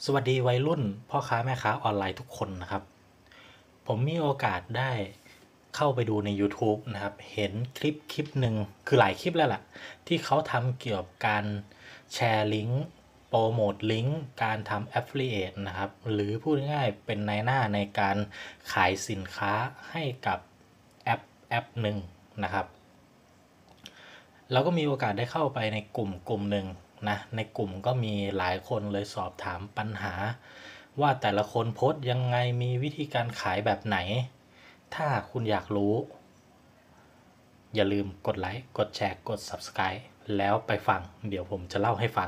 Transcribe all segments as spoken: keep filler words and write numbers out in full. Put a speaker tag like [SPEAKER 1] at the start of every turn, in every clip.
[SPEAKER 1] สวัสดีวัยรุ่นพ่อค้าแม่ค้าออนไลน์ทุกคนนะครับผมมีโอกาสได้เข้าไปดูใน YouTube นะครับเห็นคลิปคลิปหนึ่งคือหลายคลิปแล้วล่ะที่เขาทำเกี่ยวกับการแชร์ลิงก์โปรโมทลิงก์การทำ Affiliate นะครับหรือพูดง่ายๆเป็นนายหน้าในการขายสินค้าให้กับแอปแอปหนึ่งนะครับเราก็มีโอกาสได้เข้าไปในกลุ่มกลุ่มหนึ่งนะในกลุ่มก็มีหลายคนเลยสอบถามปัญหาว่าแต่ละคนโพสต์ยังไงมีวิธีการขายแบบไหนถ้าคุณอยากรู้อย่าลืมกดไลค์กดแชร์กด Subscribe แล้วไปฟังเดี๋ยวผมจะเล่าให้ฟัง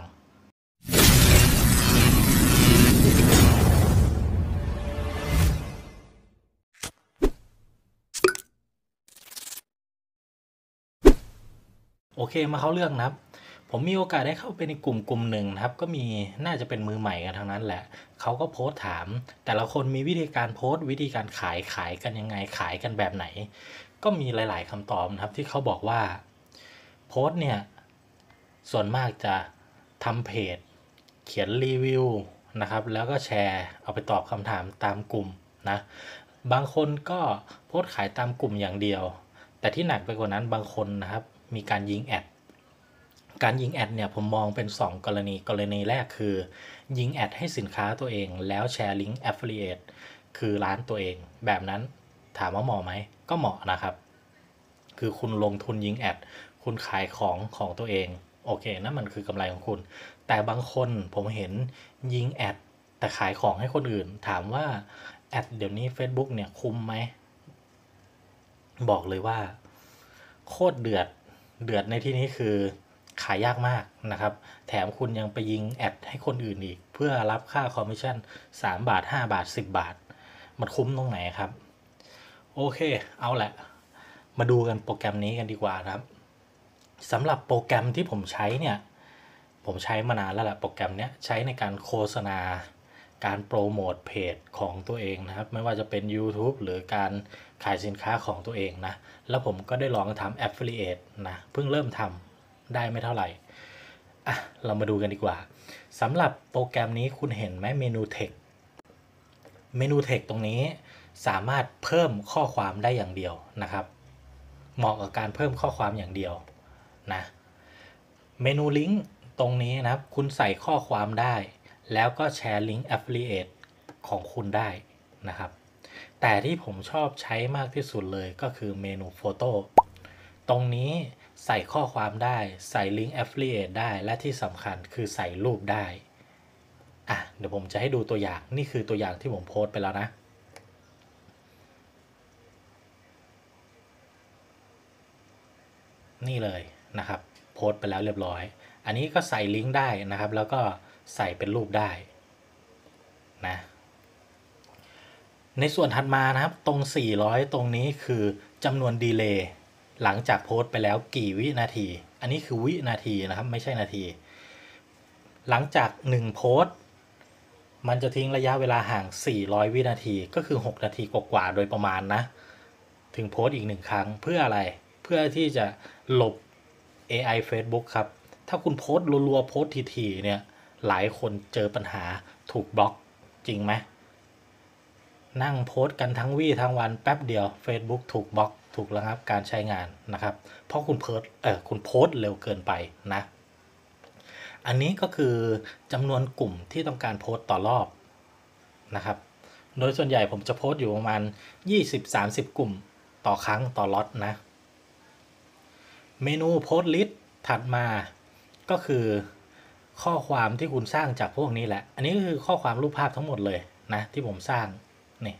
[SPEAKER 1] โอเคมาเข้าเรื่องนะครับผมมีโอกาสได้เข้าไปในกลุ่มกลุ่มหนึ่งนะครับก็มีน่าจะเป็นมือใหม่กันทั้งนั้นแหละเขาก็โพสต์ถามแต่ละคนมีวิธีการโพสต์วิธีการขายขายกันยังไงขายกันแบบไหนก็มีหลายๆคำตอบนะครับที่เขาบอกว่าโพสต์เนี่ยส่วนมากจะทำเพจเขียนรีวิวนะครับแล้วก็แชร์เอาไปตอบคำถามตามกลุ่มนะบางคนก็โพสต์ขายตามกลุ่มอย่างเดียวแต่ที่หนักไปกว่านั้นบางคนนะครับมีการยิงแอดการยิงแอดเนี่ยผมมองเป็นสองกรณีกรณีแรกคือยิงแอดให้สินค้าตัวเองแล้วแชร์ลิงก์ Affiliate คือร้านตัวเองแบบนั้นถามว่าเหมาะไหมก็เหมาะนะครับคือคุณลงทุนยิงแอดคุณขายของของตัวเองโอเคนั่นมันคือกำไรของคุณแต่บางคนผมเห็นยิงแอดแต่ขายของให้คนอื่นถามว่าแอดเดี๋ยวนี้ Facebook เนี่ยคุ้มไหมบอกเลยว่าโคตรเดือดเดือดในที่นี้คือขายยากมากนะครับแถมคุณยังไปยิงแอดให้คนอื่นอีกเพื่อรับค่าคอมมิชชั่นสามบาทห้าบาทสิบบาทมันคุ้มตรงไหนครับโอเคเอาแหละมาดูกันโปรแกรมนี้กันดีกว่าครับสำหรับโปรแกรมที่ผมใช้เนี่ยผมใช้มานานแล้วแหละโปรแกรมนี้ใช้ในการโฆษณาการโปรโมทเพจของตัวเองนะครับไม่ว่าจะเป็น YouTube หรือการขายสินค้าของตัวเองนะแล้วผมก็ได้ลองทำ Affiliate นะเพิ่งเริ่มทำได้ไม่เท่าไหร่อ่ะเรามาดูกันดีกว่าสำหรับโปรแกรมนี้คุณเห็นไหมเมนู Text เมนู Text ตรงนี้สามารถเพิ่มข้อความได้อย่างเดียวนะครับเหมาะกับการเพิ่มข้อความอย่างเดียวนะเมนูลิงก์ตรงนี้นะครับคุณใส่ข้อความได้แล้วก็แชร์ลิงก์ Affiliate ของคุณได้นะครับแต่ที่ผมชอบใช้มากที่สุดเลยก็คือเมนูโฟโต้ตรงนี้ใส่ข้อความได้ใส่ลิงก์ Affiliate ได้และที่สำคัญคือใส่รูปได้อ่ะเดี๋ยวผมจะให้ดูตัวอย่างนี่คือตัวอย่างที่ผมโพสต์ไปแล้วนะนี่เลยนะครับโพสต์ไปแล้วเรียบร้อยอันนี้ก็ใส่ลิงก์ได้นะครับแล้วก็ใส่เป็นรูปได้นะในส่วนถัดมานะครับตรงสี่ร้อยตรงนี้คือจำนวนดีเลย์หลังจากโพสต์ไปแล้วกี่วินาทีอันนี้คือวินาทีนะครับไม่ใช่นาทีหลังจากหนึ่งโพสต์มันจะทิ้งระยะเวลาห่างสี่ร้อยวินาทีก็คือหกนาทีกว่าๆโดยประมาณนะถึงโพสต์อีกหนึ่งครั้งเพื่ออะไรเพื่อที่จะหลบ เอ ไอ Facebook ครับถ้าคุณโพสต์รัวๆโพสต์ทีๆเนี่ยหลายคนเจอปัญหาถูกบล็อกจริงไหมนั่งโพสต์กันทั้งวี่ทั้งวันแป๊บเดียว Facebook ถูกบล็อกถูกระงับการใช้งานนะครับเพราะคุณโพสต์เออคุณโพสต์เร็วเกินไปนะอันนี้ก็คือจำนวนกลุ่มที่ต้องการโพสต์ต่อรอบนะครับโดยส่วนใหญ่ผมจะโพสต์อยู่ประมาณ ยี่สิบถึงสามสิบ กลุ่มต่อครั้งต่อล็อตนะเมนูโพสต์ลิสต์ถัดมาก็คือข้อความที่คุณสร้างจากพวกนี้แหละอันนี้ก็คือข้อความรูปภาพทั้งหมดเลยนะที่ผมสร้างนี่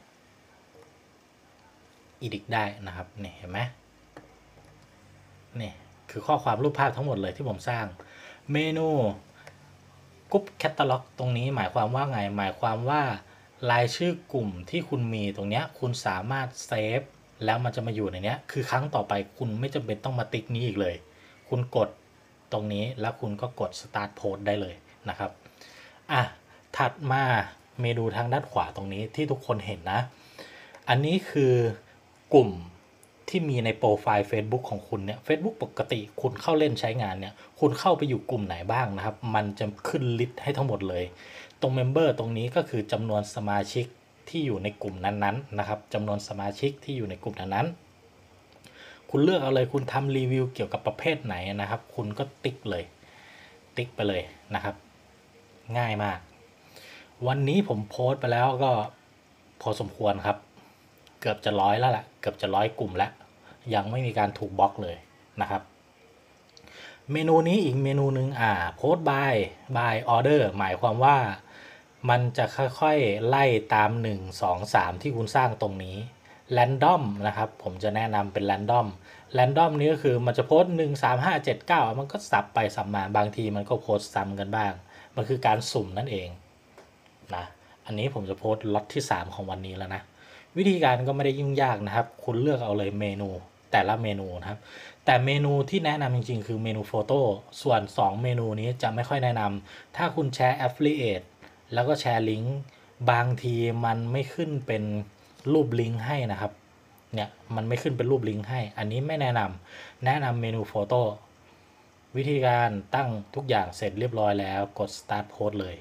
[SPEAKER 1] อีดิกได้นะครับนี่เห็นไหมนี่คือข้อความรูปภาพทั้งหมดเลยที่ผมสร้างเมนูกรุ๊ปแคตตาล็อกตรงนี้หมายความว่าไงหมายความว่ารายชื่อกลุ่มที่คุณมีตรงนี้คุณสามารถเซฟแล้วมันจะมาอยู่ในนี้คือครั้งต่อไปคุณไม่จำเป็นต้องมาติ๊กนี้อีกเลยคุณกดตรงนี้แล้วคุณก็กด start post ได้เลยนะครับอ่ะถัดมาเมนูทางด้านขวาตรงนี้ที่ทุกคนเห็นนะอันนี้คือกลุ่มที่มีในโปรไฟล์ Facebook ของคุณเนี่ย Facebook ปกติคุณเข้าเล่นใช้งานเนี่ยคุณเข้าไปอยู่กลุ่มไหนบ้างนะครับมันจะขึ้นลิสต์ให้ทั้งหมดเลยตรง Member ตรงนี้ก็คือจำนวนสมาชิกที่อยู่ในกลุ่มนั้นๆนะครับจำนวนสมาชิกที่อยู่ในกลุ่มนั้นๆคุณเลือกเอาเลยคุณทำรีวิวเกี่ยวกับประเภทไหนนะครับคุณก็ติ๊กเลยติ๊กไปเลยนะครับง่ายมากวันนี้ผมโพสต์ไปแล้วก็พอสมควรครับเกือบจะร้อยแล้วแหละเกือบจะร้อยกลุ่มแล้วยังไม่มีการถูกบล็อกเลยนะครับเมนูนี้อีกเมนูหนึ่งอ่าโพสต์ by by order หมายความว่ามันจะค่อยๆไล่ตามหนึ่ง สอง สามที่คุณสร้างตรงนี้ random นะครับผมจะแนะนำเป็น random random นี้ก็คือมันจะโพสต์หนึ่ง สาม ห้า เจ็ด เก้ามันก็สับไปสับมาบางทีมันก็โพสต์ซ้ำกันบ้างมันคือการสุ่มนั่นเองนะอันนี้ผมจะโพสต์ล็อตที่สามของวันนี้แล้วนะวิธีการก็ไม่ได้ยุ่งยากนะครับคุณเลือกเอาเลยเมนูแต่ละเมนูนะครับแต่เมนูที่แนะนำจริงๆคือเมนูโฟโต้ส่วนสองเมนูนี้จะไม่ค่อยแนะนำถ้าคุณแชร์ Affiliate แล้วก็แชร์ลิงก์บางทีมันไม่ขึ้นเป็นรูปลิงก์ให้นะครับเนี่ยมันไม่ขึ้นเป็นรูปลิงก์ให้อันนี้ไม่แนะนำแนะนำเมนูโฟโต้วิธีการตั้งทุกอย่างเสร็จเรียบร้อยแล้วกด start post เลย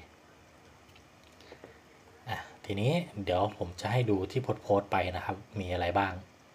[SPEAKER 1] ทีนี้เดี๋ยวผมจะให้ดูที่โพสต์โพสต์ไปนะครับมีอะไรบ้าง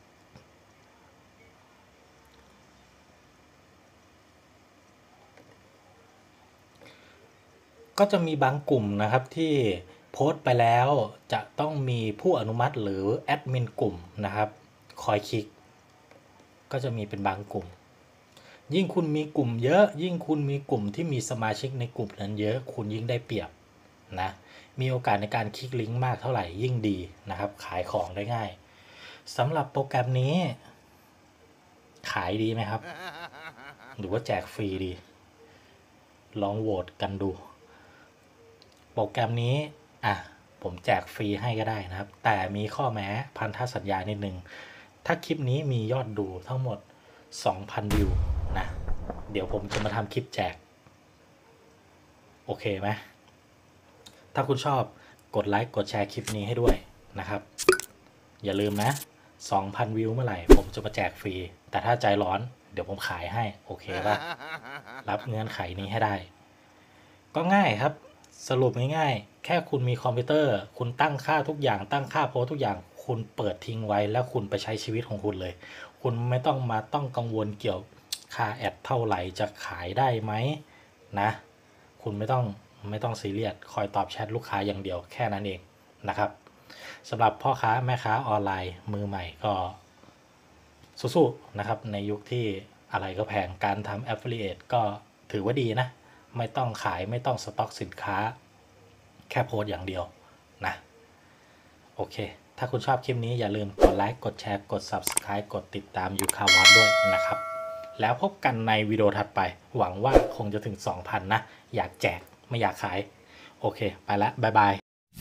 [SPEAKER 1] ก็จะมีบางกลุ่มนะครับที่โพสต์ไปแล้วจะต้องมีผู้อนุมัติหรือแอดมินกลุ่มนะครับคอยคลิกก็จะมีเป็นบางกลุ่มยิ่งคุณมีกลุ่มเยอะยิ่งคุณมีกลุ่มที่มีสมาชิกในกลุ่มนั้นเยอะคุณยิ่งได้เปรียบนะมีโอกาสในการคลิกลิงก์มากเท่าไหร่ยิ่งดีนะครับขายของได้ง่ายสำหรับโปรแกรมนี้ขายดีไหมครับหรือว่าแจกฟรีดีลองโหวตกันดูโปรแกรมนี้อ่ะผมแจกฟรีให้ก็ได้นะครับแต่มีข้อแม้พันธสัญญานิดนึงถ้าคลิปนี้มียอดดูทั้งหมด สองพัน วิวนะเดี๋ยวผมจะมาทำคลิปแจกโอเคไหมถ้าคุณชอบกดไลค์กดแชร์คลิปนี้ให้ด้วยนะครับอย่าลืมนะ สองพัน วิวเมื่อไหร่ผมจะมาแจกฟรีแต่ถ้าใจร้อนเดี๋ยวผมขายให้โอเคป่ะรับเงื่อนไขนี้ให้ได้ก็ง่ายครับสรุปง่ายๆแค่คุณมีคอมพิวเตอร์คุณตั้งค่าทุกอย่างตั้งค่าโพสทุกอย่างคุณเปิดทิ้งไว้แล้วคุณไปใช้ชีวิตของคุณเลยคุณไม่ต้องมาต้องกังวลเกี่ยวค่าแอดเท่าไหร่จะขายได้ไหมนะคุณไม่ต้องไม่ต้องซีเรียสคอยตอบแชทลูกค้าอย่างเดียวแค่นั้นเองนะครับสำหรับพ่อค้าแม่ค้าออนไลน์มือใหม่ก็สู้ๆนะครับในยุคที่อะไรก็แพงการทำ Affiliate ก็ถือว่าดีนะไม่ต้องขายไม่ต้องสต็อกสินค้าแค่โพสอย่างเดียวนะโอเคถ้าคุณชอบคลิปนี้อย่าลืมกดไลค์กดแชร์กด ซับสไครบ์ กดติดตามยูคาวอตด้วยนะครับแล้วพบกันในวิดีโอถัดไปหวังว่าคงจะถึง สองพัน นะอยากแจกไม่อยากขายโอเคไปแล้วบ๊ายบาย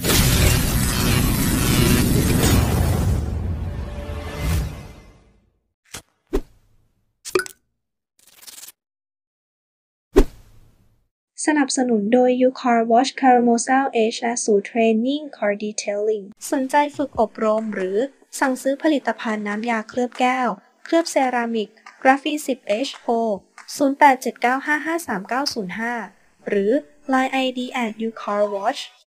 [SPEAKER 2] สนับสนุนโดย YouCar Watch Carousel Edge และศูนย์ Training Car Detailing สนใจฝึกอบรมหรือสั่งซื้อผลิตภัณฑ์น้ำยาเคลือบแก้วเคลือบเซรามิกกราฟีสิบ เอช โทร ศูนย์ แปด เจ็ด เก้า ห้า ห้า สาม เก้า ศูนย์ ห้า หรือ ไลน์ ไอ ดี แอท ยูคาร์วอช